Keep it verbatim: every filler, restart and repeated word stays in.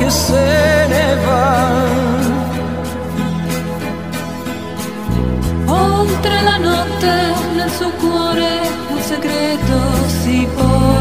che se ne va. Oltre la notte nel suo cuore un segreto si porta.